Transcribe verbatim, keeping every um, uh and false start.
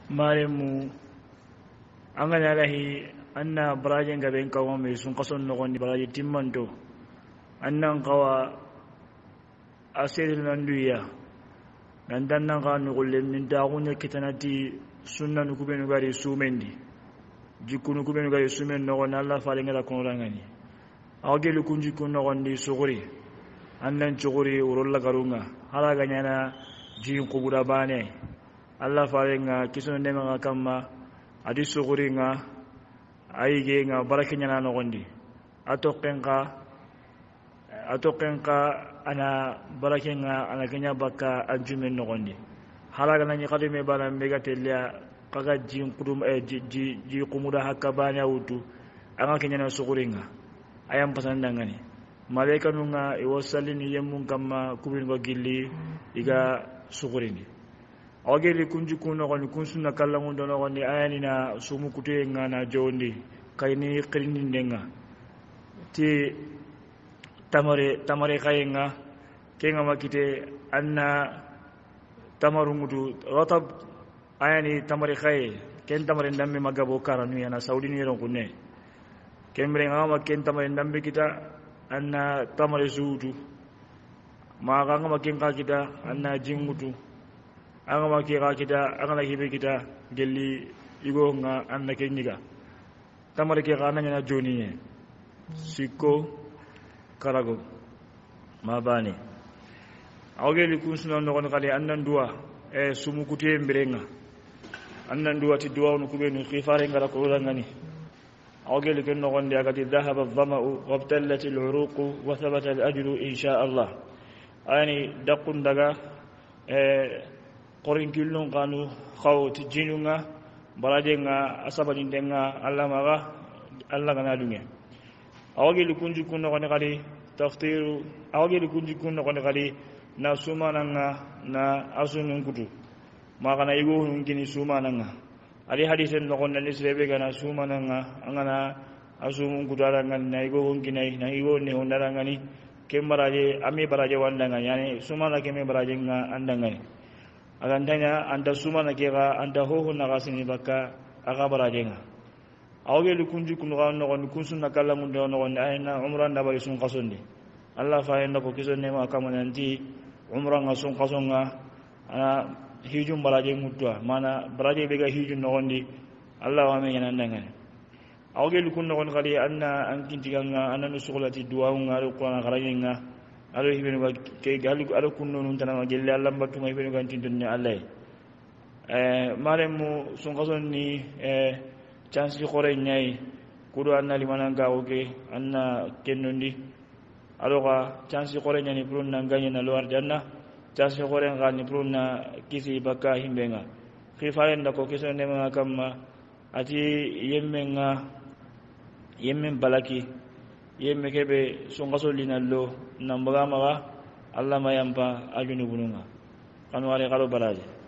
maremu angana lahi anna baraje ngaben kawo me sun qason no gondi baraje timmanto annan qawa asir nanduya nan dannan ga no gollem nin dagunya kitanati sunna nu kubenu gari sumendi jikunu kubenu gari sumen no gonna Allah faale ngala kono rangani awgelu kunji kunno gondi suguri annan chuguri urolla garunga hala ganyana jin kubura bane Allah faale nga kisono ndema kamma adi suguri nga ayige nga barakenya no gondi atokenka atokenka ana barakenga ana kenya baka anjumen no gondi halaga nani kadime bana mega telia kaga jin kudum e ji ji kumuda hakka bana wutu anga kenya na suguringa ayam pasanda ngani malaika nunga e wasallini yemun kamma kubin go gilli iga sugurini awgeli kunji kuno goni kunsunna kallangu dono goni ayani na sumu kutenga na jondi kayni qirni ndenga ti tamare tamare kayenga kenga makite anna tamarungudu rotab ayani tamare khaye ken tamare ndambe magabo karanu yana saudi ni ron kunne kembre ngama ken tamare ndambe kita anna tamare suudu ma ganga makin ka kita anna jingutu anga makin ka kita anga la hibe kita gelli igo nga anna kenyiga tamare ke kana nyana joni sikko karago mabani awgeli kunsuna no kono kali annan duwa e sumu kutie mbirenga annan duwa ti duwa no kubenu khifare ngara ko rangani awgeli ken no gonde agati dhahaba adh-dhama'u wabtallat al-uruq wa thabata al-ajru insha Allah ani dakun daga e qorin kilon kanu khawti jinunga barajenga asabani denga Allah maga Allah kana dunya awgeli kunju kunno kono kali taftiru awgeli kunju kunno kono kali na sumananga na asunun kutu makana igo ngini sumananga ali hadisen no gonna ni srebe gana sumananga angana asumun kutaranga na igo ngini na igo ne hondaranga ni kembaraje ami baraje wandanga yani sumana keme baraje nga andanga ni agandanya anda sumana kega anda ho na gasini baka aga baraje nga awgelu kunju kunu ga no gon kunsun nakala mun do no gon ayna umran da bari sun qasondi Allah fa yanda ko kiso ne ma kamananti umra nga sun kasonga ana hijum baraje mutwa mana baraje bega hijum no gondi Allah wa men yananda ngane awgel kun no gon kali anna an kintiganga anna nusulati duwa ngaro ko na garayenga alo hibenu ba ke galu alo kun no tana gelle Allah mbatu ngai benu gantin dunne Allah eh maremu sun kasonni eh chance khore nyai kudo anna limananga oke anna kennondi aloga chance khore nyani purun nanganya na luar janna chance khore ngani purun na kisi baka himbenga khifaren da ko kiso ne ma kamma ati yemmenga yemmen balaki yemme kebe songaso linallo nambaga maga Allah mayampa ajunu bununga kanware karo baraje